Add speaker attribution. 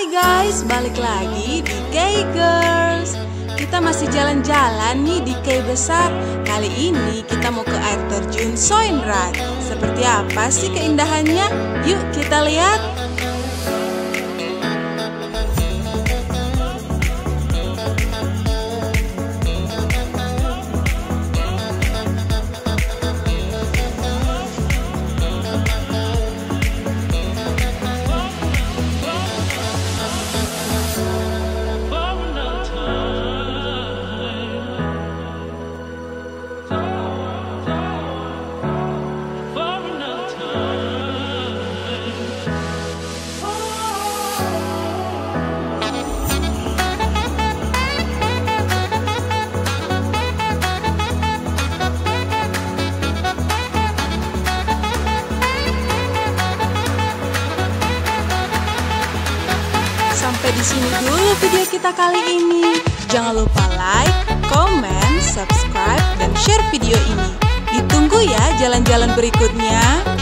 Speaker 1: Hai guys, balik lagi di Kay Girls. Kita masih jalan-jalan nih di Kay Besar. Kali ini kita mau ke air terjun Soenrat. Seperti apa sih keindahannya? Yuk kita lihat. Sampai di sini dulu video kita kali ini. Jangan lupa like, comment, subscribe, dan share video ini. Ditunggu ya jalan-jalan berikutnya.